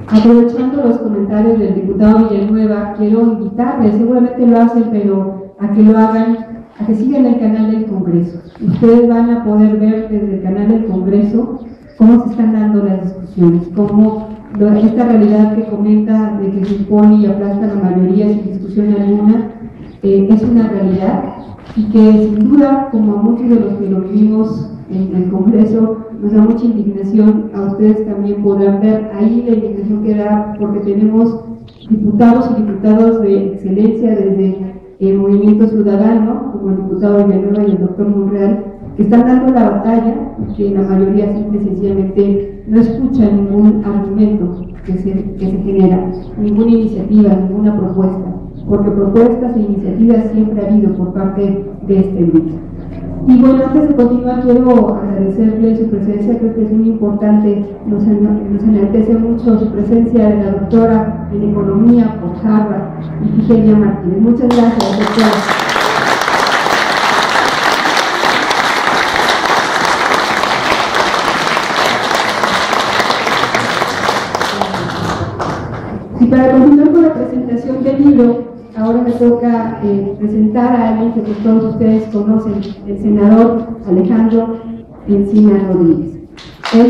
Aprovechando los comentarios del diputado Villanueva, quiero invitarles, seguramente lo hacen, pero a que lo hagan, a que sigan el canal del Congreso. Ustedes van a poder ver desde el canal del Congreso cómo se están dando las discusiones, cómo esta realidad que comenta de que se impone y aplasta la mayoría sin discusión alguna, es una realidad y que sin duda, como a muchos de los que lo vivimos en el Congreso, nos da mucha indignación. A ustedes también podrán ver ahí la indignación que da, porque tenemos diputados y diputados de excelencia desde el Movimiento Ciudadano, como el diputado Villanueva y el doctor Monreal, que están dando la batalla y que la mayoría simple y sencillamente no escucha ningún argumento que se genera, ninguna iniciativa, ninguna propuesta, porque propuestas e iniciativas siempre ha habido por parte de este grupo. Y bueno, antes de continuar, quiero agradecerle su presencia. Creo que es muy importante, nos enaltece mucho su presencia de la doctora en Economía por Harvard, Ifigenia Martínez. Muchas gracias, doctora. Y para continuar con la presentación del libro, ahora me toca presentar a alguien que todos ustedes conocen, el senador Alejandro Encina Rodríguez. Él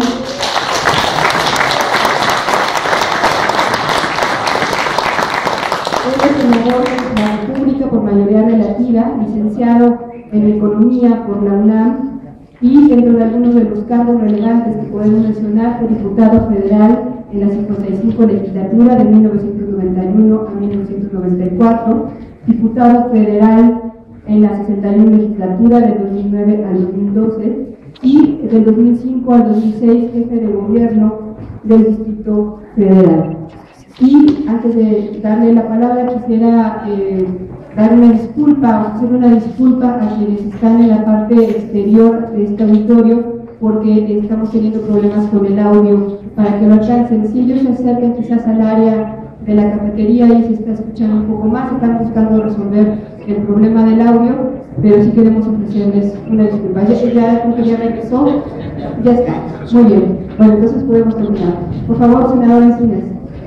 es senador de la República por mayoría relativa, licenciado en Economía por la UNAM y dentro de algunos de los cargos relevantes que podemos mencionar, fue diputado federal en la 55 legislatura de 1991 a 1994, diputado federal en la 61 legislatura de 2009 al 2012 y del 2005 al 2006 jefe de gobierno del Distrito Federal. Y antes de darle la palabra quisiera dar una disculpa, hacer una disculpa a quienes están en la parte exterior de este auditorio, porque estamos teniendo problemas con el audio. Para que lo alcancen, si ellos se acercan quizás al área de la cafetería y se está escuchando un poco más, están buscando resolver el problema del audio, pero sí queremos ofrecerles una disculpa. Ya creo que ya regresó, ya está, muy bien. Bueno, entonces podemos terminar. Por favor, senador Encinas.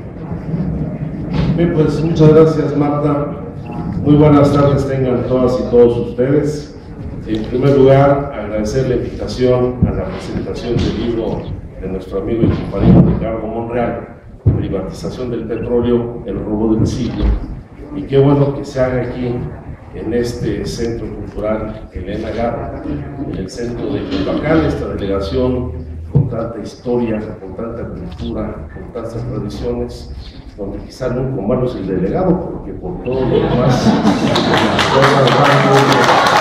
Bien, pues muchas gracias, Marta. Muy buenas tardes tengan todas y todos ustedes. En primer lugar, agradecer la invitación a la presentación del libro de nuestro amigo y compañero Ricardo Monreal, Privatización del Petróleo, el robo del siglo. Y qué bueno que se haga aquí, en este Centro Cultural Elena Garro, en el centro de Coyoacán, esta delegación con tanta historia, con tanta cultura, con tantas tradiciones, donde quizá no con malos el delegado, porque por todo lo demás las cosas van muy bien.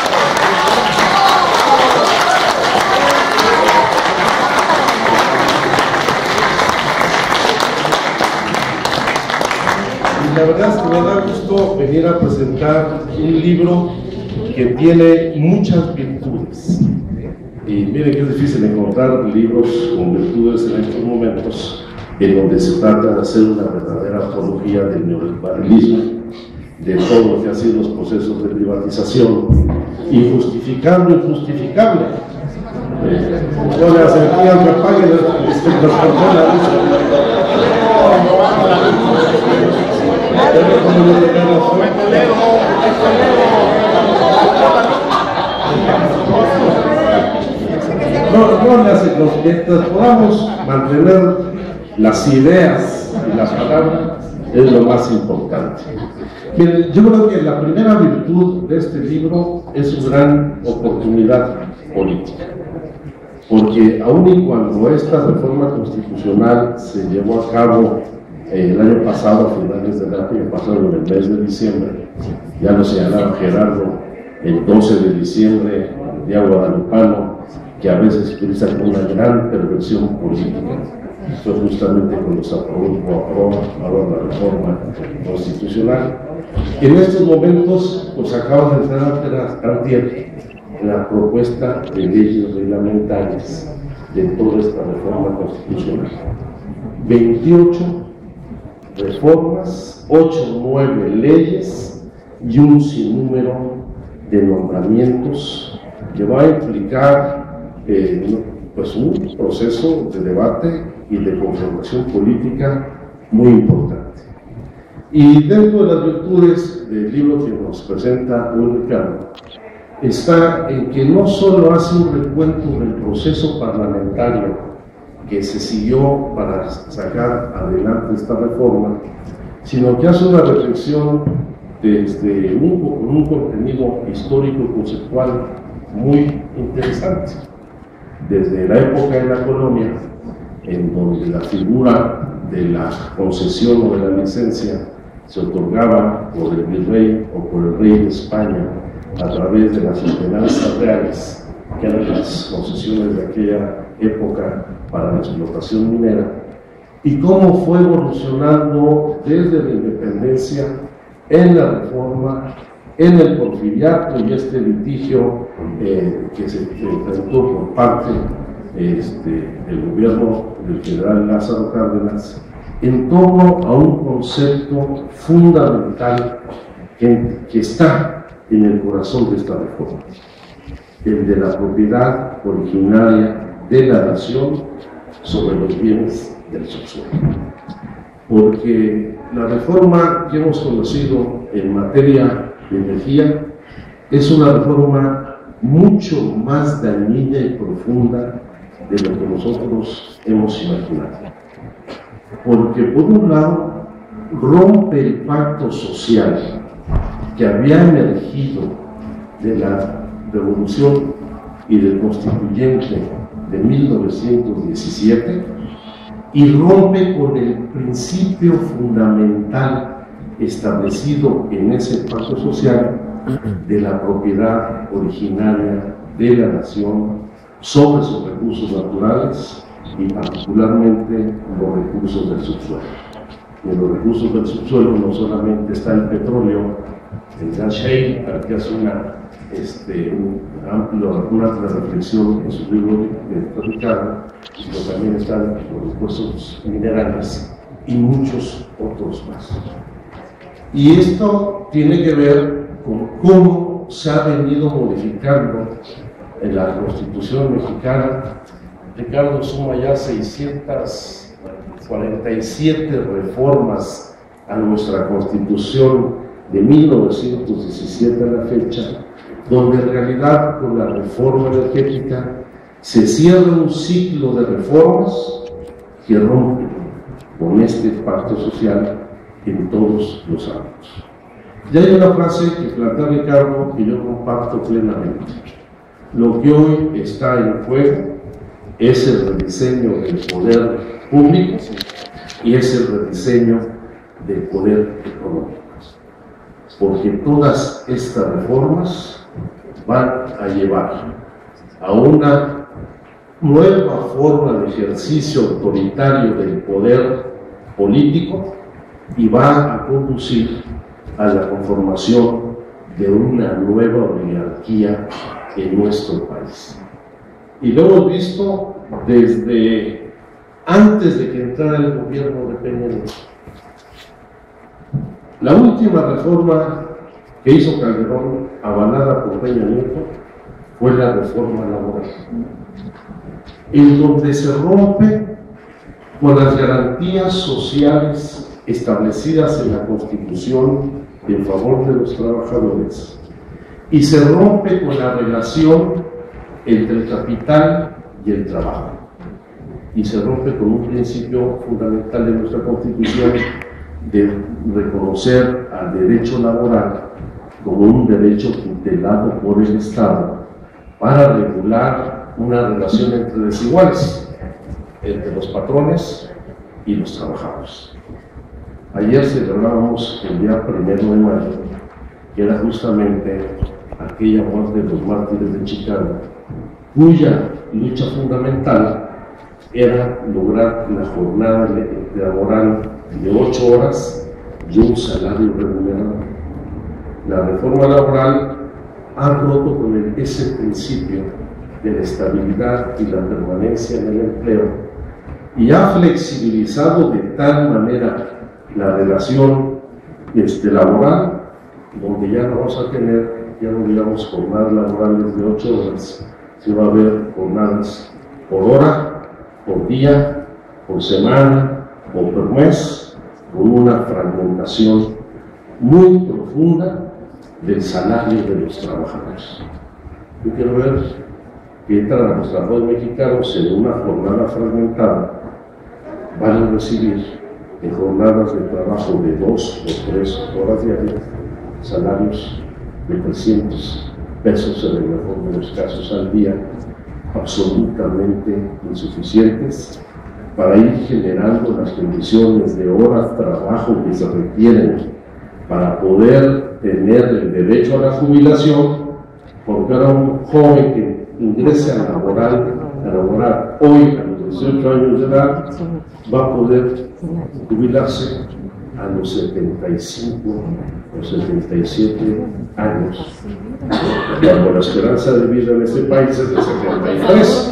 La verdad es que me da gusto venir a presentar un libro que tiene muchas virtudes. Y miren que es difícil encontrar libros con virtudes en estos momentos, en donde se trata de hacer una verdadera apología del neoliberalismo, de todo lo que han sido los procesos de privatización, y justificar lo injustificable. No le acerquían que paguen las personas. No le hace, mientras podamos mantener las ideas y las palabras, es lo más importante. Miren, yo creo que la primera virtud de este libro es su gran oportunidad política, porque aun y cuando esta reforma constitucional se llevó a cabo el año pasado, a finales del año pasado, en el mes de diciembre, ya lo señalaba Gerardo, el 12 de diciembre, día guadalupano, que a veces utiliza como una gran perversión política. Fue justamente cuando se aprobó la reforma constitucional. En estos momentos, pues acaba de entrar a la propuesta de leyes reglamentarias de toda esta reforma constitucional. 28 reformas, 8 o 9 leyes y un sinnúmero de nombramientos que va a implicar pues un proceso de debate y de confrontación política muy importante. Y dentro de las virtudes del libro que nos presenta hoy Ricardo, está en que no solo hace un recuento del proceso parlamentario que se siguió para sacar adelante esta reforma, sino que hace una reflexión desde un contenido histórico y conceptual muy interesante. Desde la época de la colonia, en donde la figura de la concesión o de la licencia se otorgaba por el virrey o por el rey de España a través de las ordenanzas reales, que eran las concesiones de aquella época para la explotación minera, y cómo fue evolucionando desde la independencia, en la reforma, en el porfiriato y este litigio que se enfrentó por parte del gobierno del general Lázaro Cárdenas, en torno a un concepto fundamental que está en el corazón de esta reforma, el de la propiedad originaria de la nación sobre los bienes del subsuelo. Porque la reforma que hemos conocido en materia de energía es una reforma mucho más dañina y profunda de lo que nosotros hemos imaginado. Porque por un lado rompe el pacto social que había emergido de la Revolución y del Constituyente de 1917 y rompe con el principio fundamental establecido en ese pacto social de la propiedad originaria de la nación sobre sus recursos naturales y particularmente los recursos del subsuelo. En los recursos del subsuelo no solamente está el petróleo, el gas shale, al que hace una amplia reflexión en su libro de Ricardo, sino también están los recursos minerales y muchos otros más. Y esto tiene que ver con cómo se ha venido modificando en la Constitución mexicana. Ricardo suma ya 647 reformas a nuestra Constitución de 1917 a la fecha, donde en realidad con la reforma energética se cierra un ciclo de reformas que rompen con este pacto social en todos los ámbitos. Y hay una frase que plantea Ricardo que yo comparto plenamente. Lo que hoy está en juego es el rediseño del poder público y es el rediseño del poder económico. Porque todas estas reformas van a llevar a una nueva forma de ejercicio autoritario del poder político y va a conducir a la conformación de una nueva oligarquía en nuestro país. Y lo hemos visto desde antes de que entrara el gobierno de Peña Nieto. La última reforma que hizo Calderón, avalada por Peña Nieto, fue la reforma laboral, en donde se rompe con las garantías sociales establecidas en la Constitución en favor de los trabajadores y se rompe con la relación entre el capital y el trabajo y se rompe con un principio fundamental de nuestra Constitución de reconocer al derecho laboral como un derecho tutelado por el Estado para regular una relación entre desiguales, entre los patrones y los trabajadores. Ayer celebrábamos el día 1 de mayo, que era justamente aquella muerte de los mártires de Chicago, cuya lucha fundamental era lograr la jornada laboral de 8 horas y un salario remunerado. La reforma laboral ha roto con ese principio de la estabilidad y la permanencia en el empleo y ha flexibilizado de tal manera la relación laboral, donde ya no vamos a tener, ya no digamos jornadas laborales de 8 horas, sino va a haber jornadas por hora, por día, por semana o por mes, con una fragmentación muy profunda del salario de los trabajadores. Yo quiero ver que los trabajadores mexicanos en una jornada fragmentada van a recibir en jornadas de trabajo de 2 o 3 horas diarias salarios de 300 pesos en el mejor de los casos al día, absolutamente insuficientes para ir generando las condiciones de horas de trabajo que se requieren para poder tener el derecho a la jubilación, porque ahora un joven que ingrese a laborar hoy a los 18 años de edad va a poder jubilarse a los 75 o 77 años, cuando la esperanza de vida en este país es de 73.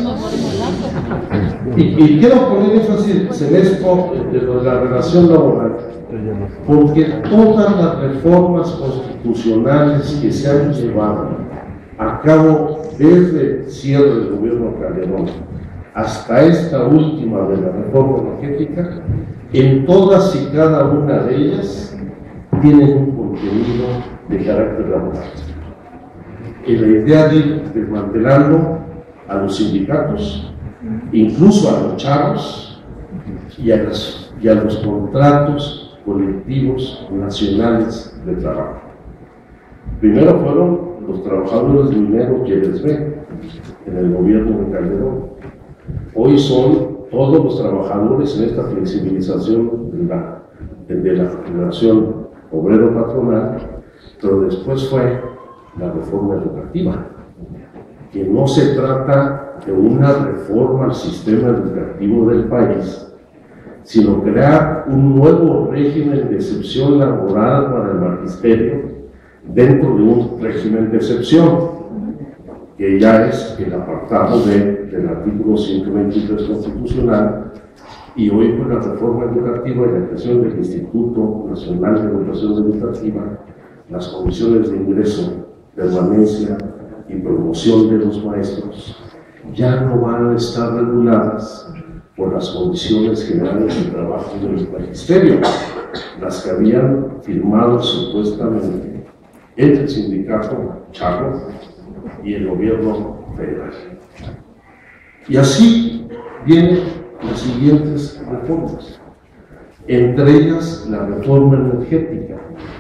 Y quiero poner énfasis en esto de la relación laboral, porque todas las reformas constitucionales que se han llevado a cabo desde el cierre del gobierno Calderón hasta esta última de la reforma energética, en todas y cada una de ellas tienen un contenido de carácter laboral. Y la idea de ir desmantelando a los sindicatos, incluso a los chavos y a los contratos colectivos nacionales de trabajo. Primero fueron los trabajadores mineros y el SB en el gobierno de Calderón. Hoy son todos los trabajadores en esta flexibilización de la relación obrero-patronal, pero después fue la reforma educativa, que no se trata de una reforma al sistema educativo del país, sino crear un nuevo régimen de excepción laboral para el magisterio dentro de un régimen de excepción, que ya es el apartado del artículo 123 constitucional, y hoy con la reforma educativa y la creación del Instituto Nacional de Educación Educativa, las condiciones de ingreso, permanencia y promoción de los maestros ya no van a estar reguladas por las condiciones generales de trabajo del magisterio, las que habían firmado supuestamente entre el sindicato Charro y el gobierno federal. Y así vienen las siguientes reformas, entre ellas la reforma energética.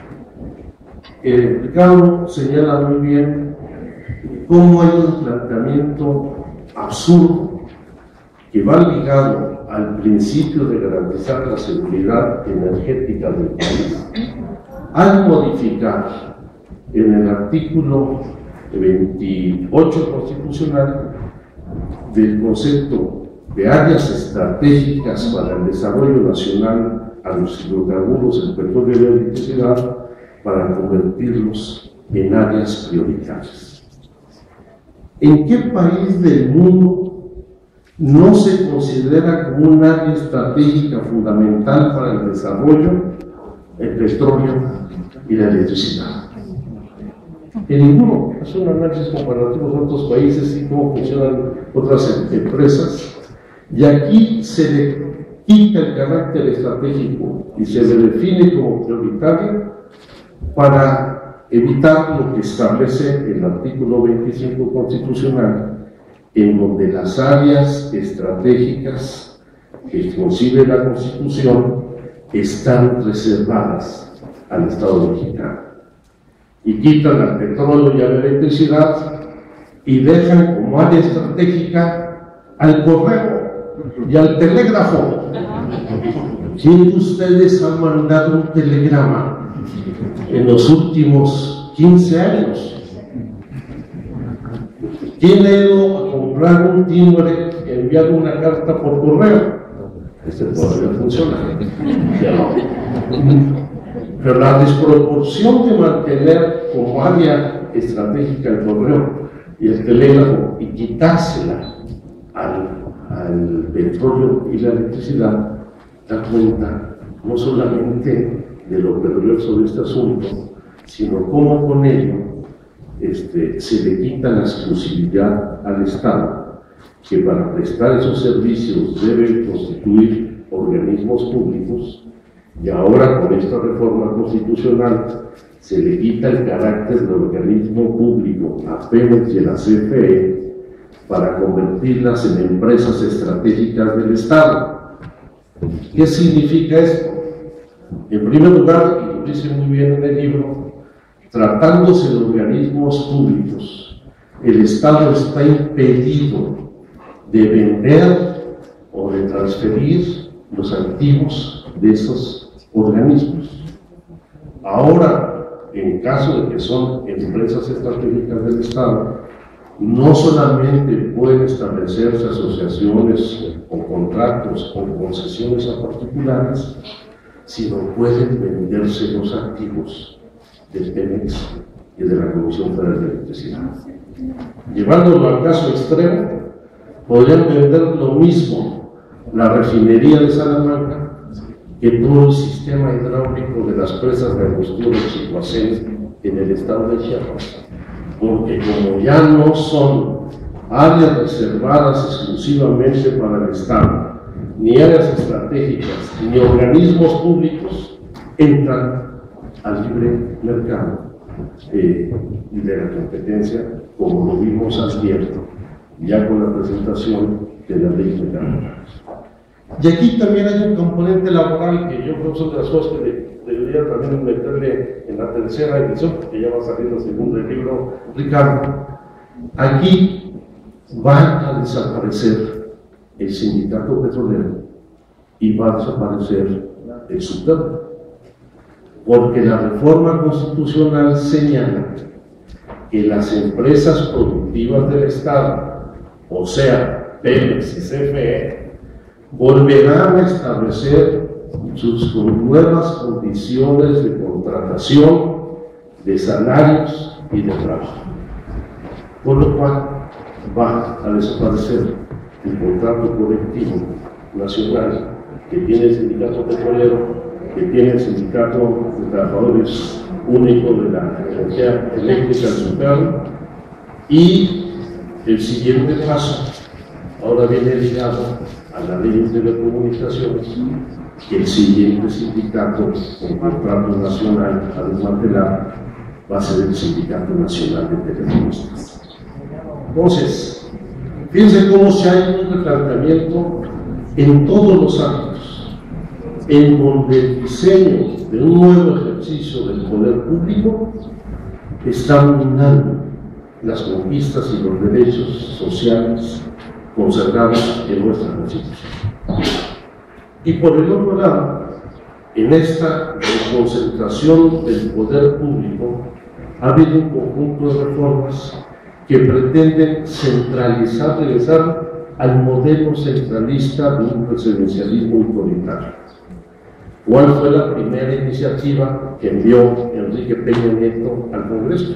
El Ricardo señala muy bien cómo hay un planteamiento absurdo que va ligado al principio de garantizar la seguridad energética del país, al modificar en el artículo 28 constitucional del concepto de áreas estratégicas para el desarrollo nacional a los hidrocarburos, el petróleo y la electricidad, para convertirlos en áreas prioritarias. ¿En qué país del mundo no se considera como un área estratégica fundamental para el desarrollo el petróleo y la electricidad? En ninguno. Es un análisis comparativo de otros países y cómo funcionan otras empresas, y aquí se le quita el carácter estratégico y se le define como prioritario para evitar lo que establece el artículo 25 constitucional, en donde las áreas estratégicas que concibe la Constitución están reservadas al Estado mexicano, y quitan al petróleo y a la electricidad y dejan como área estratégica al correo y al telégrafo. ¿Quién de ustedes ha mandado un telegrama en los últimos 15 años? ¿Quién ha ido a comprar un timbre y enviado una carta por correo? Este todavía funciona. Pero la desproporción de mantener como área estratégica el correo y el telégrafo y quitársela al petróleo y la electricidad da cuenta no solamente de lo perverso de este asunto, sino cómo con ello se le quita la exclusividad al Estado, que para prestar esos servicios deben constituir organismos públicos, y ahora con esta reforma constitucional se le quita el carácter de organismo público a Pemex y a la CFE para convertirlas en empresas estratégicas del Estado. ¿Qué significa esto? En primer lugar, y lo dice muy bien en el libro, tratándose de organismos públicos, el Estado está impedido de vender o de transferir los activos de esos organismos. Ahora, en caso de que son empresas estratégicas del Estado, no solamente pueden establecerse asociaciones o contratos o concesiones a particulares, sino pueden venderse los activos del Pemex y de la Comisión Federal de Electricidad. Llevándolo al caso extremo, podrían vender lo mismo la refinería de Salamanca que todo el sistema hidráulico de las presas de Angostura y Chicoacén en el estado de Chiapas, porque como ya no son áreas reservadas exclusivamente para el Estado, ni áreas estratégicas, ni organismos públicos, entran al libre mercado y de la competencia, como lo vimos ayer, ya con la presentación de la ley federal. Y aquí también hay un componente laboral que yo creo que son de las cosas que debería también meterle en la tercera edición, porque ya va a salir el segundo libro, Ricardo. Aquí va a desaparecer el sindicato petrolero y va a desaparecer el SUTEP, porque la reforma constitucional señala que las empresas productivas del Estado, o sea, Pemex y CFE, volverán a establecer sus nuevas condiciones de contratación, de salarios y de trabajo. Por lo cual va a desaparecer el contrato colectivo nacional que tiene el sindicato petrolero, que tiene el sindicato de trabajadores único de la energía eléctrica, el SUPER, y el siguiente paso ahora viene ligado a la ley de telecomunicaciones, que el siguiente sindicato con contrato nacional a desmantelar va a ser el Sindicato Nacional de Telefonistas. Entonces, fíjense cómo se hay un replanteamiento en todos los ámbitos, en donde el diseño de un nuevo ejercicio del poder público está minando las conquistas y los derechos sociales consagrados en nuestra Constitución. Y por el otro lado, en esta concentración del poder público ha habido un conjunto de reformas que pretenden centralizar, regresar al modelo centralista de un presidencialismo autoritario. ¿Cuál fue la primera iniciativa que envió Enrique Peña Nieto al Congreso?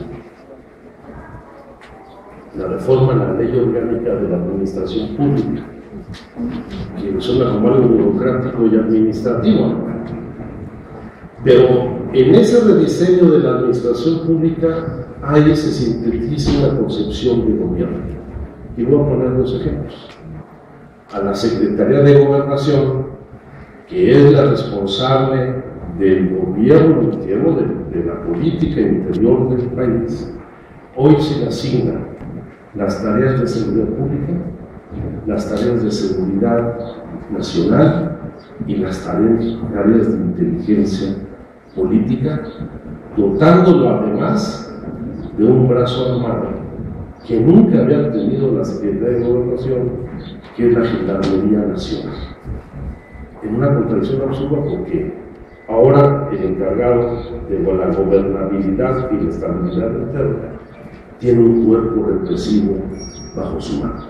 La reforma a la ley orgánica de la administración pública, que suena como algo burocrático y administrativo, pero en ese rediseño de la administración pública ahí se sintetiza una concepción de gobierno, y voy a poner dos ejemplos. A la Secretaría de Gobernación, que es la responsable del gobierno interno, de la política interior del país, hoy se le asigna las tareas de seguridad pública, las tareas de seguridad nacional y las tareas de inteligencia política, dotándolo además de un brazo armado que nunca había tenido la Secretaría de Gobernación, que es la Gendarmería Nacional. En una contradicción absurda, porque ahora el encargado de la gobernabilidad y la estabilidad interna tiene un cuerpo represivo bajo su mano.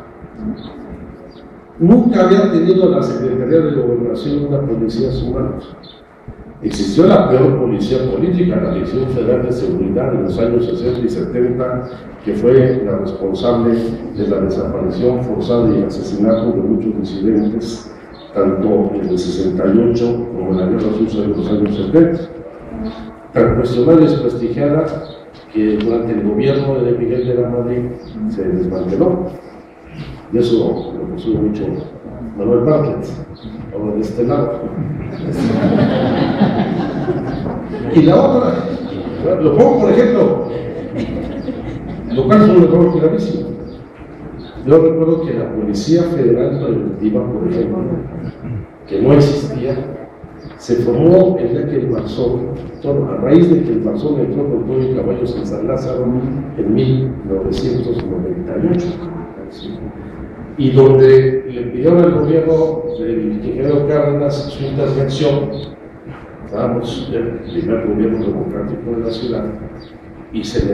Nunca había tenido la Secretaría de Gobernación una policía a su mano. Existió la peor policía política, la Dirección Federal de Seguridad en los años 60 y 70, que fue la responsable de la desaparición forzada y el asesinato de muchos disidentes, tanto en el 68 como en la Guerra Sucia de los años 70. Tan cuestionada y desprestigiada que durante el gobierno de Miguel de la Madrid se desmanteló. Y eso lo puso mucho Manuel Bartlett, ahora de este lado. Y la otra, lo pongo por ejemplo, lo cual es un error gravísimo. Yo recuerdo que la Policía Federal Preventiva, por ejemplo, que no existía, se formó el día que el Marzón, a raíz de que el Marzón entró con todo y caballos en San Lázaro en 1998, y donde le pidieron al gobierno del ingeniero Cárdenas su intervención. Estábamos en el primer gobierno democrático de la ciudad y se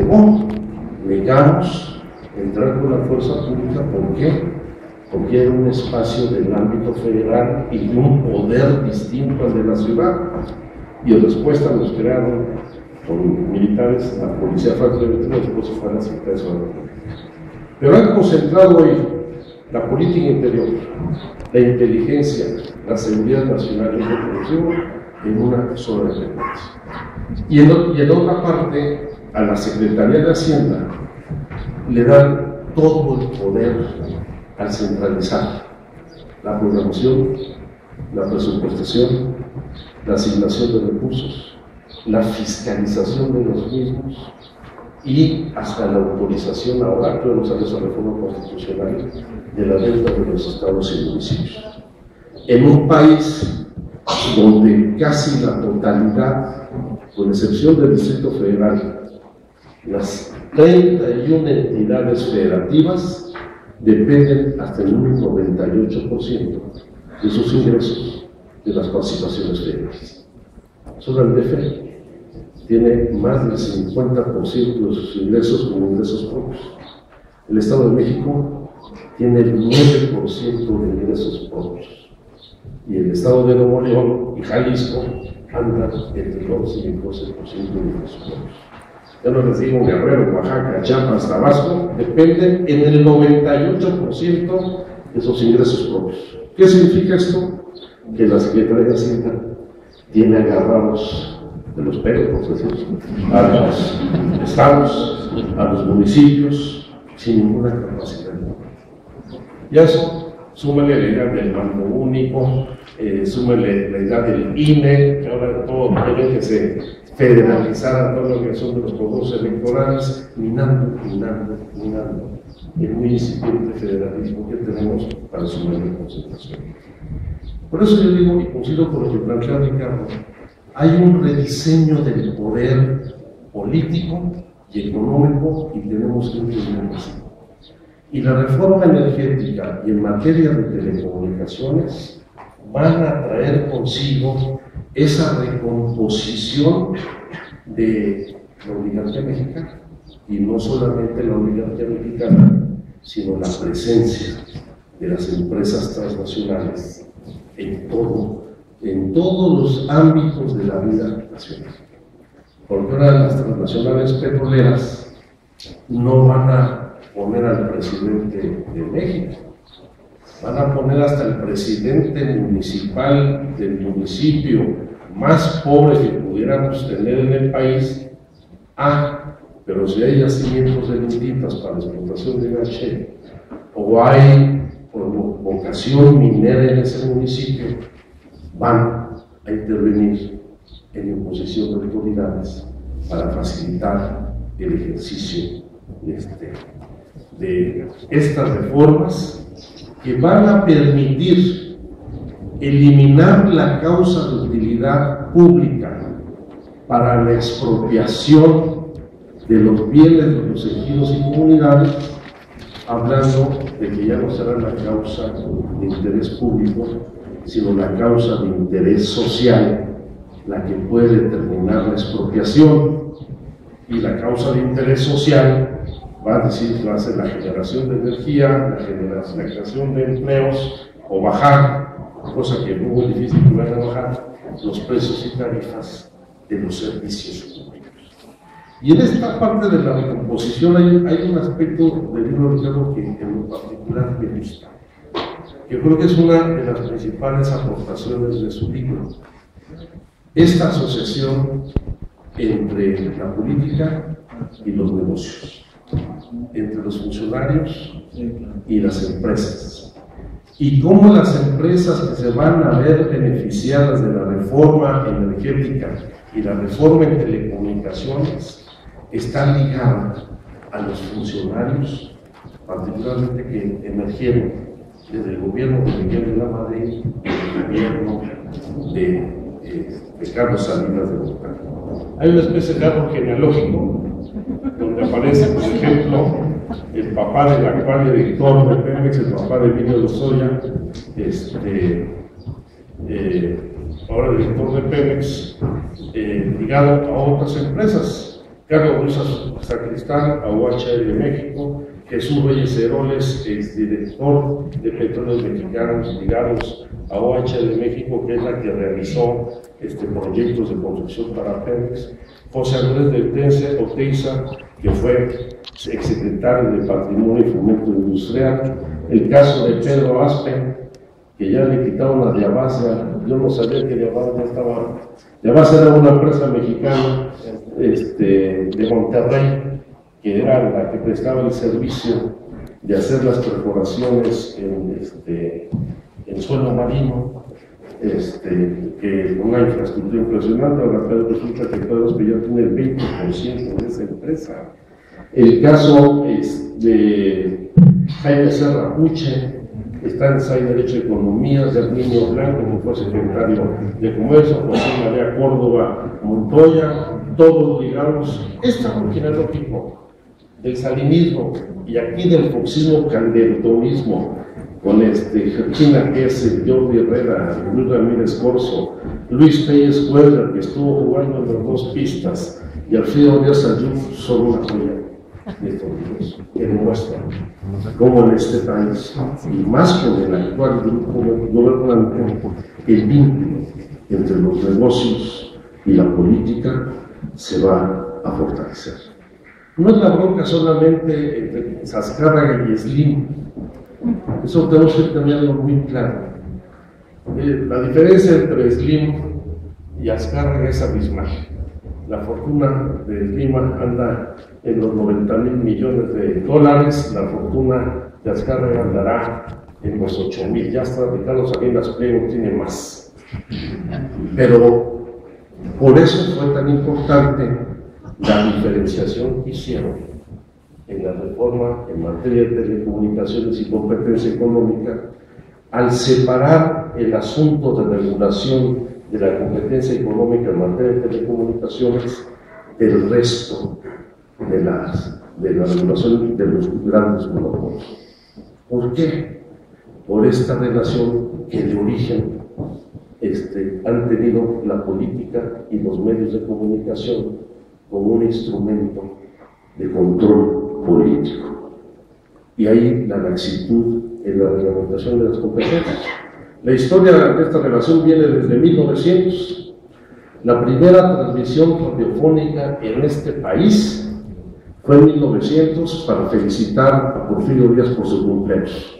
negamos entrar con la fuerza pública. ¿Por qué? Porque era un espacio del ámbito federal y de un poder distinto al de la ciudad. Y en respuesta nos crearon con militares la Policía Federal Preventiva, después fue a la Secretaría de Seguridad. Pero han concentrado hoy la política interior, la inteligencia, la seguridad nacional y el corrupción en una sola dependencia. Y en otra parte, a la Secretaría de Hacienda le dan todo el poder al centralizar la programación, la presupuestación, la asignación de recursos, la fiscalización de los mismos y hasta la autorización ahora, que vamos a ver esa reforma constitucional, de la deuda de los estados y municipios. En un país donde casi la totalidad, con excepción del Distrito Federal, las 31 entidades federativas dependen hasta en un 98% de sus ingresos de las participaciones federales. Solo el DF tiene más del 50% de sus ingresos como ingresos propios. El Estado de México tiene el 9% de ingresos propios. Y el Estado de Nuevo León y Jalisco andan entre el 11 y el 12% de ingresos propios. Ya no les digo Guerrero, Oaxaca, Chiapas, Tabasco, dependen en el 98% de sus ingresos propios. ¿Qué significa esto? Que la Secretaría de Hacienda tiene agarrados de los pelos, por decirlo, a los estados, a los municipios, sin ninguna capacidad. Y a eso, súmale la idea del mando único, súmale la idea del INE, que ahora todo tiene que se federalizar a toda la organización de los procesos electorales, minando el muy incipiente federalismo que tenemos para su mayor concentración. Por eso yo digo, y coincido con lo que plantea Ricardo, hay un rediseño del poder político y económico y tenemos que entender eso. Y la reforma energética y en materia de telecomunicaciones van a traer consigo esa recomposición de la oligarquía mexicana, y no solamente la oligarquía mexicana, sino la presencia de las empresas transnacionales en todos los ámbitos de la vida nacional. Porque ahora las transnacionales petroleras no van a poner al presidente de México, van a poner hasta el presidente municipal del municipio más pobre que pudiéramos tener en el país. Pero si hay yacimientos de linditas para la explotación de gas shale, o hay vocación minera en ese municipio, van a intervenir en imposición de autoridades para facilitar el ejercicio de estas reformas que van a permitir eliminar la causa de utilidad pública para la expropiación de los bienes de los ejidos y comunidades, hablando de que ya no será la causa de interés público, sino la causa de interés social la que puede determinar la expropiación. Y la causa de interés social va a decir que va a ser la generación de energía, la creación de empleos, o bajar, cosa que es muy difícil que vayan a bajar, los precios y tarifas de los servicios públicos. Y en esta parte de la recomposición hay un aspecto del libro de Ricardo que en lo particular me gusta. Yo creo que es una de las principales aportaciones de su libro. Esta asociación entre la política y los negocios. entre los funcionarios y las empresas. Y cómo las empresas que se van a ver beneficiadas de la reforma energética y la reforma en telecomunicaciones están ligadas a los funcionarios, particularmente que emergieron desde el gobierno de Miguel de la Madrid y el gobierno de Carlos Salinas de Gortari. Hay una especie de árbol genealógico donde aparece, por ejemplo, el papá del actual director de Pemex, el papá de Emilio Lozoya, ahora director de Pemex, ligado a otras empresas. Carlos Ruiz Sacristán, a UHL de México, Jesús Reyes Heroles, exdirector de Petróleos Mexicanos, ligados a OHL de México, que es la que realizó proyectos de construcción para Pemex. José Andrés del Tense Oteiza, que fue exsecretario de Patrimonio y Fomento Industrial. El caso de Pedro Aspen, que ya le quitaron a Diabasa. Yo no sabía que Diabasa ya estaba. Diabasa era una empresa mexicana de Monterrey, que era la que prestaba el servicio de hacer las perforaciones en suelo marino, que una infraestructura impresionante. Ahora resulta que Pedro ya tiene el 20% de esa empresa. El caso de Jaime Serra Puche, está en SAI Derecho y Economía, de Arminio Blanco, que fue secretario de Comercio, José María Córdoba Montoya, todos ligados. Este genealógico del salinismo y aquí del foxismo calderonismo, con Georgina Kessel, Jordi Herrera, Luis Ramírez Corso, Luis Pérez Cuellar, que estuvo jugando en las dos pistas, y Alfredo Díaz Ayub, son una joya de estos libros que demuestran cómo en este país, y más con el actual grupo gobernante, el vínculo entre los negocios y la política se va a fortalecer. No es la bronca solamente entre Azcárraga y Slim, eso tenemos que tenerlo muy claro. La diferencia entre Slim y Azcárraga es abismal. La fortuna de Slim anda en los 90,000 millones de dólares, la fortuna de Azcárraga andará en los 8,000, ya está Ricardo Salinas Pliego, tiene más. Pero por eso fue tan importante la diferenciación que hicieron en la reforma en materia de telecomunicaciones y competencia económica, al separar el asunto de regulación de la competencia económica en materia de telecomunicaciones del resto de la regulación de los grandes monopolios. ¿Por qué? Por esta relación que de origen han tenido la política y los medios de comunicación como un instrumento de control político. Y ahí la laxitud en la reglamentación de las competencias. La historia de esta relación viene desde 1900. La primera transmisión radiofónica en este país fue en 1900 para felicitar a Porfirio Díaz por su cumpleaños.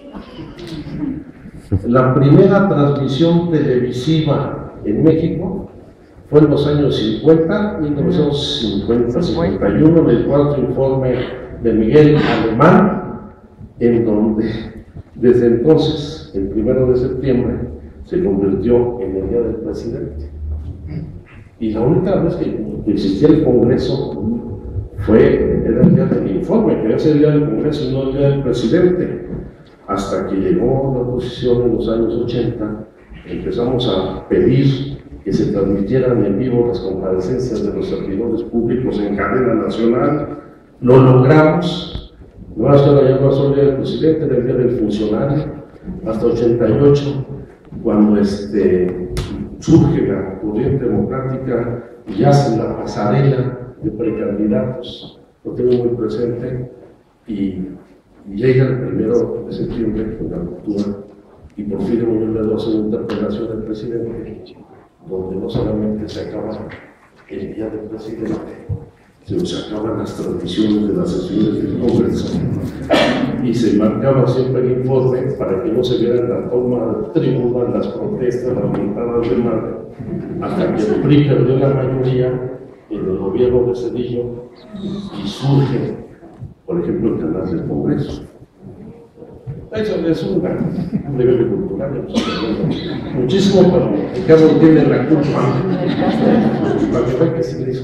La primera transmisión televisiva en México fue en los años 50, 1950-51, en el cuarto informe de Miguel Alemán, en donde desde entonces, el 1 de septiembre, se convirtió en el Día del Presidente. Y la única vez que existía el Congreso era el día del informe, que era el día del Congreso y no el día del presidente. Hasta que llegó la oposición en los años 80, empezamos a pedir que se transmitieran en vivo las comparecencias de los servidores públicos en cadena nacional. Lo logramos. No hasta la llamada solo el día del presidente, era el día del funcionario, hasta 88, cuando surge la corriente democrática y hace la pasarela de precandidatos, lo tengo muy presente, y llega el 1 de septiembre con la ruptura, y Porfirio Muñoz Ledo hace una interpelación al presidente, donde no solamente se acaba el día del presidente, sino se acaban las transmisiones de las sesiones del Congreso, y se marcaba siempre el informe para que no se viera la toma de tribuna, las protestas, las mentadas de madre, hasta que el PRI perdió la mayoría en el gobierno de Cedillo y surge por ejemplo, el canal del Congreso. Eso es un nivel cultural, muchísimo, pero el caso tiene la culpa. Para que vea que sí le hizo.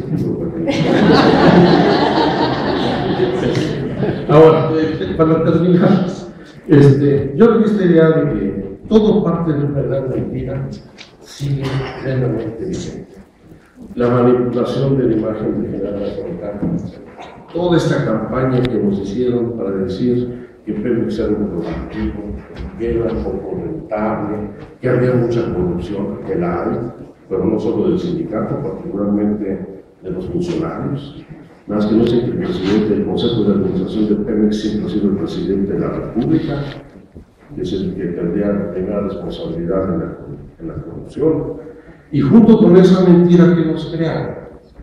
Ahora, para terminar, yo le esta idea de que todo parte de una gran mentira sigue plenamente vigente. La manipulación de la imagen de General Alcántara, toda esta campaña que nos hicieron para decir que Pemex era un productivo, que era poco rentable, que había mucha corrupción, que la hay, pero no solo del sindicato, particularmente de los funcionarios. Más que no sé que el presidente del Consejo de Administración de Pemex siempre ha sido el presidente de la República, que es el que tendría la primera responsabilidad en la corrupción. Y junto con esa mentira que nos crearon,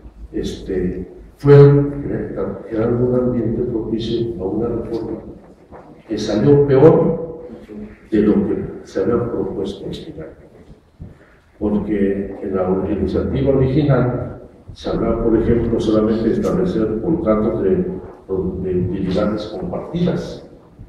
fue creando un ambiente propicio a una reforma que salió peor de lo que se había propuesto originalmente. Porque en la iniciativa original se hablaba, por ejemplo, solamente de establecer contratos de utilidades compartidas.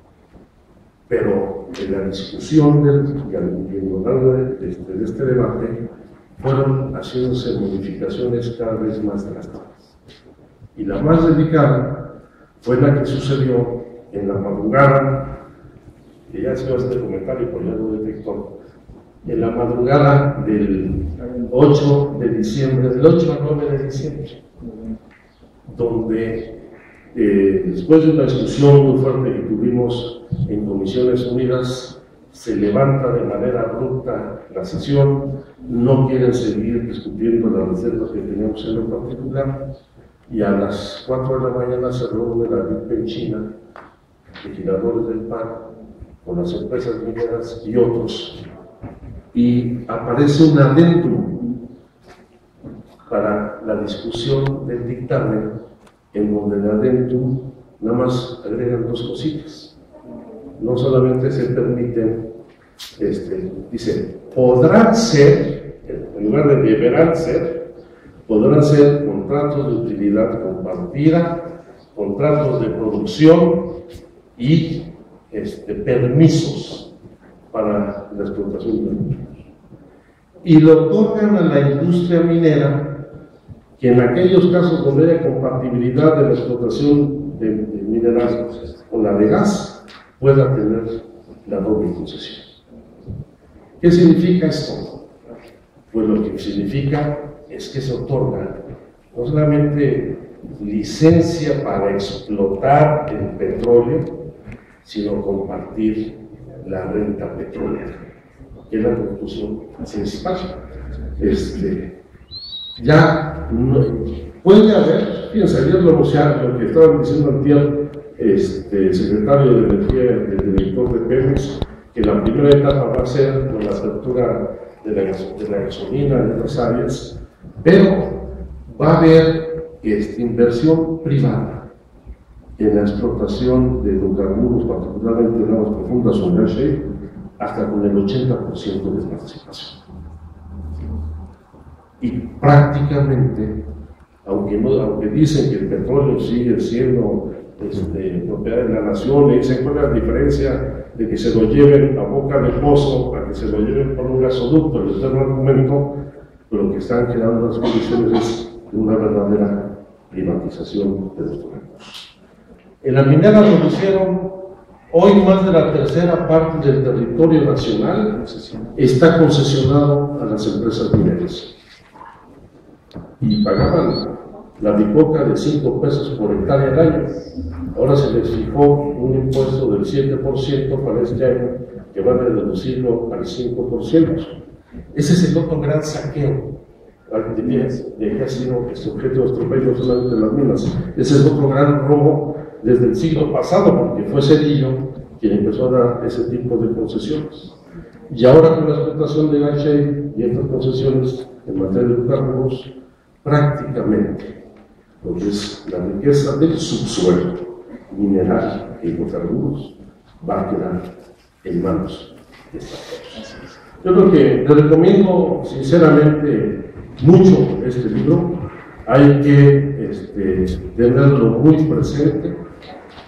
Pero en la discusión y a lo largo de este debate fueron haciéndose modificaciones cada vez más drásticas. Y la más delicada fue la que sucedió en la madrugada, que ya se va a hacer el comentario, pero ya lo detectó, en la madrugada del 8 de diciembre, del 8 al 9 de diciembre, donde después de una discusión muy fuerte que tuvimos en Comisiones Unidas, se levanta de manera abrupta la sesión, no quieren seguir discutiendo las reservas que teníamos en lo particular, y a las 4 de la mañana se reúne la VIP en China, legisladores del PAN, con las empresas mineras y otros, y aparece un adendum para la discusión del dictamen, en donde el adendum nada más agregan dos cositas. No solamente se permiten, dice, podrán ser, en lugar de deberán ser, podrán ser contratos de utilidad compartida, contratos de producción y permisos para la explotación de mineros. Y lo otorgan a la industria minera, que en aquellos casos donde haya compatibilidad de la explotación de minerales con la de gas, pueda tener la doble concesión. ¿Qué significa esto? Pues lo que significa es que se otorga no solamente licencia para explotar el petróleo, sino compartir la renta petrolera, que es la conclusión principal. Ya no, puede haber, fíjense, ayer lo anunciaron, lo que estaban diciendo antier, el secretario de Energía, el director de Pemex, que la primera etapa va a ser con la apertura de la gasolina en otras áreas, pero va a haber inversión privada en la explotación de hidrocarburos, particularmente en aguas profundas o en el shale, hasta con el 80% de participación. Y prácticamente, aunque dicen que el petróleo sigue siendo propiedad de la nación, le dicen cuál es la diferencia de que se lo lleven a boca de pozo a que se lo lleven por un gasoducto, el eterno argumento, pero lo que están creando las condiciones es de una verdadera privatización de los recursos. En la minera lo hicieron. Hoy más de la tercera parte del territorio nacional está concesionado a las empresas mineras. Y pagaban la bicoca de 5 pesos por hectárea al año. Ahora se les fijó un impuesto del 7% para este año, que van a reducirlo al 5%. Ese es el otro gran saqueo de que ha sido objeto de nuestro país, no solamente las minas. Ese es otro gran robo desde el siglo pasado, porque fue Cedillo quien empezó a dar ese tipo de concesiones. Y ahora con la explotación de gas shale y estas concesiones en materia de hidrocarburos, prácticamente lo que es la riqueza del subsuelo mineral e hidrocarburos va a quedar en manos de estas personas. Yo creo que le recomiendo sinceramente mucho este libro. Hay que tenerlo muy presente.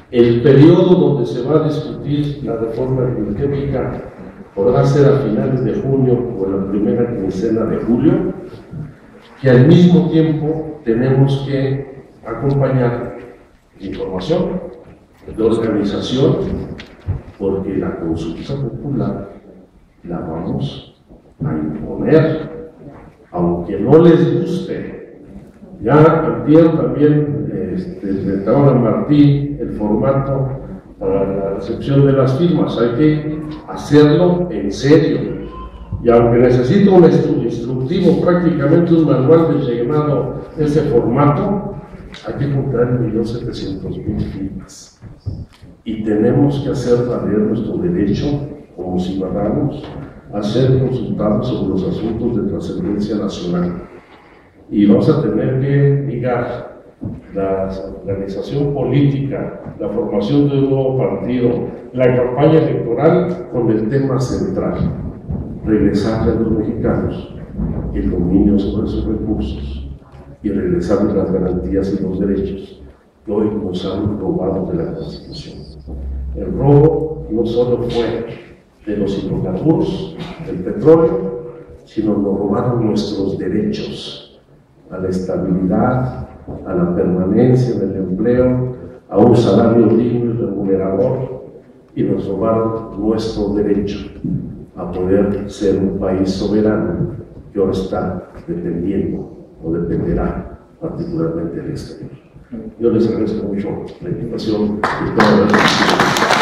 El periodo donde se va a discutir la reforma energética podrá ser a finales de junio o en la primera quincena de julio, que al mismo tiempo tenemos que acompañar información, de organización, porque la consulta popular la vamos a imponer, aunque no les guste. Ya entiendo también presentaba a Martí el formato para la recepción de las firmas. Hay que hacerlo en serio, y aunque necesito un instructivo, prácticamente un manual de llenado de ese formato, hay que comprar 1.700.000 firmas y tenemos que hacer valer nuestro derecho como ciudadanos a ser consultados sobre los asuntos de trascendencia nacional. Y vamos a tener que ligar la organización política, la formación de un nuevo partido, la campaña electoral con el tema central: regresarle a los mexicanos el dominio sobre sus recursos y regresarles las garantías y los derechos que hoy nos han robado de la Constitución. El robo no solo fue de los hidrocarburos, del petróleo, sino nos robaron nuestros derechos a la estabilidad, a la permanencia en el empleo, a un salario digno y remunerador, y nos robaron nuestro derecho a poder ser un país soberano que ahora está dependiendo o dependerá particularmente del exterior. Yo les agradezco mucho la invitación y toda la